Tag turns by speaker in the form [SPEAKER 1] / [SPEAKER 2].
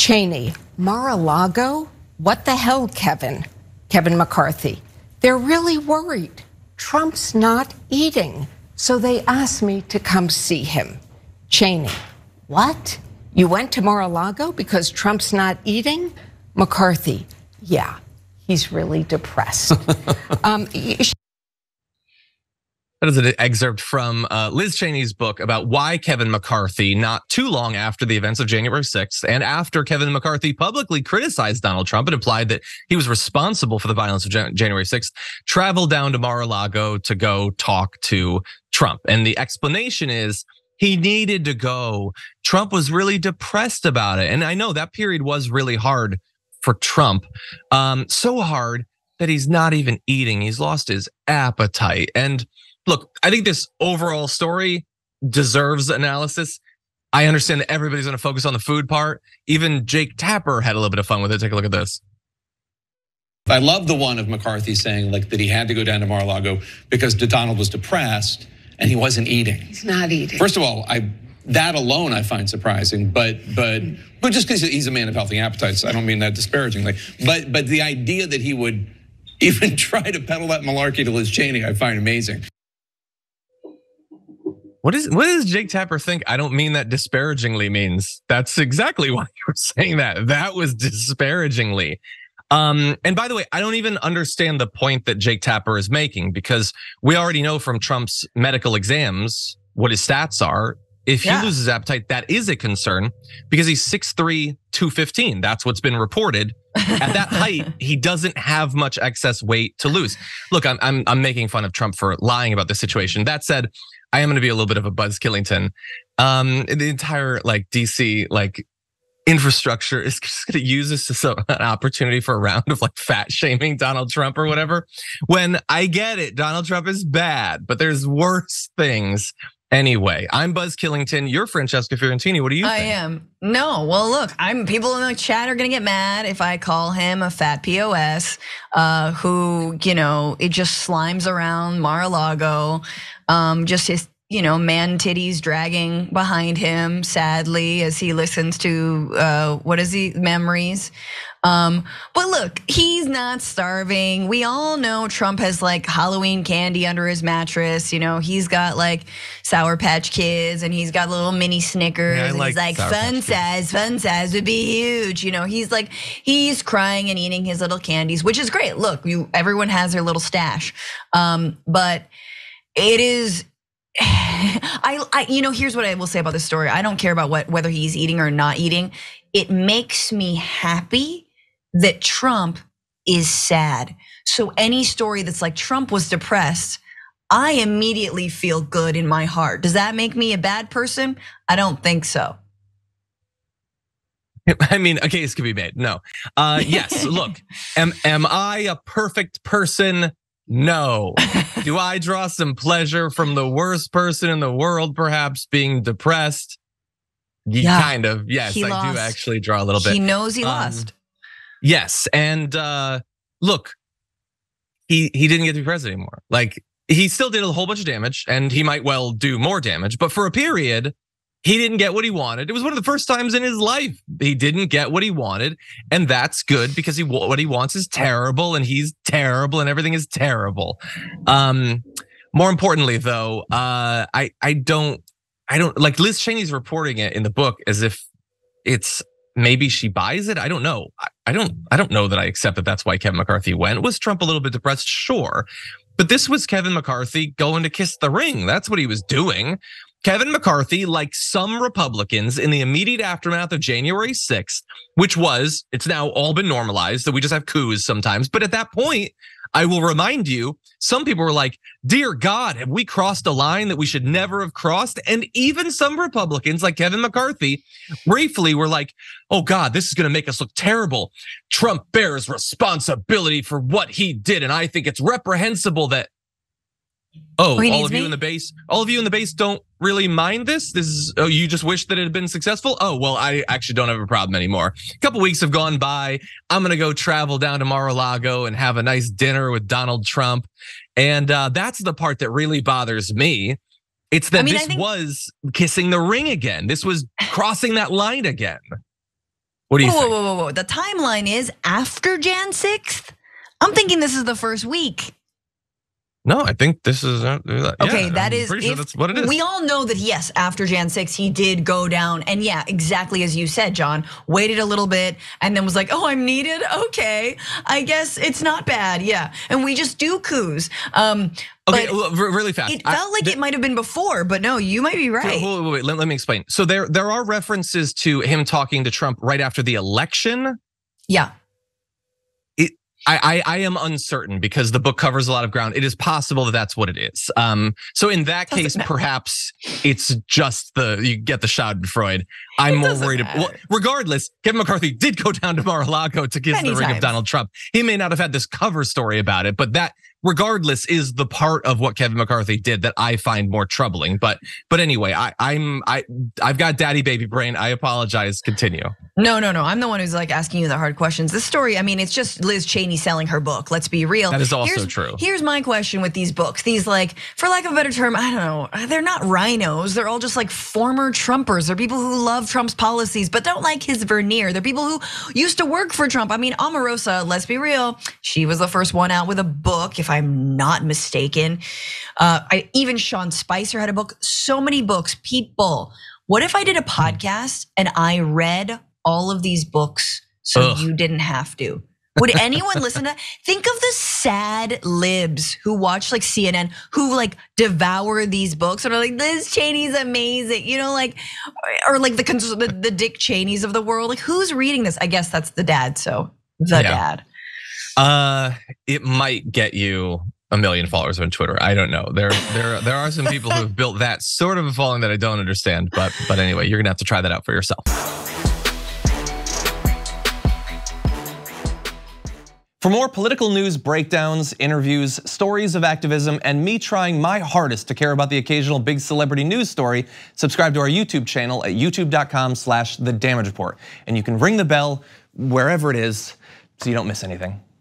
[SPEAKER 1] Cheney, Mar-a-Lago? What the hell, Kevin McCarthy? They're really worried. Trump's not eating, so they asked me to come see him. Cheney, what? You went to Mar-a-Lago because Trump's not eating? McCarthy, yeah, he's really depressed.
[SPEAKER 2] That is an excerpt from Liz Cheney's book about why Kevin McCarthy, not too long after the events of January 6th, and after Kevin McCarthy publicly criticized Donald Trump and implied that he was responsible for the violence of January 6th, traveled down to Mar-a-Lago to go talk to Trump. And the explanation is he needed to go. Trump was really depressed about it. And I know that period was really hard for Trump, so hard that he's not even eating. He's lost his appetite. And look, I think this overall story deserves analysis. I understand that everybody's gonna focus on the food part. Even Jake Tapper had a little bit of fun with it. Take a look at this.
[SPEAKER 3] I love the one of McCarthy saying like that he had to go down to Mar-a-Lago because Donald was depressed and he wasn't eating.
[SPEAKER 1] He's not eating.
[SPEAKER 3] First of all, that alone I find surprising, but just because he's a man of healthy appetites, I don't mean that disparagingly. But the idea that he would even try to peddle that malarkey to Liz Cheney, I find amazing.
[SPEAKER 2] What does Jake Tapper think? I don't mean that disparagingly means. That's exactly why you were saying that. That was disparagingly. And by the way, I don't even understand the point that Jake Tapper is making because we already know from Trump's medical exams what his stats are. If he loses appetite, that is a concern because he's 6'3", 215. That's what's been reported. At that height, he doesn't have much excess weight to lose. Look, I'm making fun of Trump for lying about this situation. That said, I am going to be a little bit of a Buzz Killington. The entire DC infrastructure is just going to use this as an opportunity for a round of fat shaming Donald Trump or whatever. When I get it, Donald Trump is bad, but there's worse things. Anyway, I'm Buzz Killington. You're Francesca Fiorentini. What do you think?
[SPEAKER 4] I am. No, well, look, people in the chat are gonna get mad if I call him a fat POS who, it just slimes around Mar-a-Lago, just his, man titties dragging behind him sadly as he listens to memories. But look, he's not starving. We all know Trump has Halloween candy under his mattress. He's got Sour Patch Kids and he's got little mini Snickers. Yeah, and he's fun size would be huge. He's crying and eating his little candies, which is great. Look, everyone has their little stash. But it is, here's what I will say about this story. I don't care about whether he's eating or not eating. It makes me happy that Trump is sad. So any story that's Trump was depressed, I immediately feel good in my heart. Does that make me a bad person? I don't think so.
[SPEAKER 2] I mean, a case could be made. No. Yes, look, am I a perfect person? No. Do I draw some pleasure from the worst person in the world, perhaps being depressed? Yeah, kind of. Yes, I do actually draw a little bit.
[SPEAKER 4] He knows he lost.
[SPEAKER 2] Yes, and look, he didn't get to be president anymore. He still did a whole bunch of damage, and he might well do more damage. But for a period, he didn't get what he wanted. It was one of the first times in his life he didn't get what he wanted, and that's good because what he wants is terrible, and he's terrible, and everything is terrible. More importantly, though, I don't like Liz Cheney's reporting it in the book as if it's maybe she buys it. I don't know. I don't know that I accept that that's why Kevin McCarthy went. Was Trump a little bit depressed? Sure. But this was Kevin McCarthy going to kiss the ring. That's what he was doing. Kevin McCarthy, like some Republicans in the immediate aftermath of January 6th, which was, it's now all been normalized that we just have coups sometimes. But at that point, I will remind you, some people were like, dear God, have we crossed a line that we should never have crossed? And even some Republicans like Kevin McCarthy briefly were like, oh God, this is gonna make us look terrible. Trump bears responsibility for what he did. And I think it's reprehensible that, all of you in the base don't really mind this. This is, you just wish that it had been successful. Oh, well, I actually don't have a problem anymore. A couple weeks have gone by. I'm gonna go travel down to Mar-a-Lago and have a nice dinner with Donald Trump. And that's the part that really bothers me. It's that this was kissing the ring again. This was crossing that line again. What do you think?
[SPEAKER 4] Whoa. The timeline is after Jan 6th? I'm thinking this is the first week.
[SPEAKER 2] No, I think this is
[SPEAKER 4] okay. That is,
[SPEAKER 2] sure that's what it is.
[SPEAKER 4] We all know that yes, after Jan 6th, he did go down, and yeah, exactly as you said, John. Waited a little bit, and then was like, "Oh, I'm needed. Okay, I guess it's not bad." Yeah, and we just do coups.
[SPEAKER 2] Okay, really fast.
[SPEAKER 4] It felt like it might have been before, but no, you might be right.
[SPEAKER 2] Wait, let me explain. So there are references to him talking to Trump right after the election.
[SPEAKER 4] Yeah.
[SPEAKER 2] I am uncertain because the book covers a lot of ground. It is possible that that's what it is. So in that case, perhaps it's just you get the Schadenfreude. I'm more worried. Well, regardless, Kevin McCarthy did go down to Mar-a-Lago to kiss the ring of Donald Trump. He may not have had this cover story about it, but that regardless is the part of what Kevin McCarthy did that I find more troubling. But anyway, I've got daddy baby brain. I apologize. Continue.
[SPEAKER 4] No. I'm the one who's like asking you the hard questions. This story, I mean, it's just Liz Cheney selling her book. Let's be real.
[SPEAKER 2] That is also true.
[SPEAKER 4] Here's my question with these books. These, like, for lack of a better term, I don't know. They're not rhinos. They're all just like former Trumpers. They're people who love Trump's policies, but don't like his veneer. They're people who used to work for Trump. I mean, Omarosa, let's be real. She was the first one out with a book, if I'm not mistaken. Even Sean Spicer had a book. So many books. People, what if I did a podcast and I read all of these books so you didn't have to? Would anyone listen to that? Think of the sad libs who watch like CNN, who like devour these books and are like, Liz Cheney's amazing, you know, like, or like the Dick Cheneys of the world. Like, who's reading this? I guess that's the dad. So dad.
[SPEAKER 2] It might get you 1 million followers on Twitter. I don't know. There are some people who have built that sort of a following that I don't understand. But anyway, you're gonna have to try that out for yourself. For more political news, breakdowns, interviews, stories of activism, and me trying my hardest to care about the occasional big celebrity news story, subscribe to our YouTube channel at youtube.com/The Damage Report. And you can ring the bell wherever it is so you don't miss anything.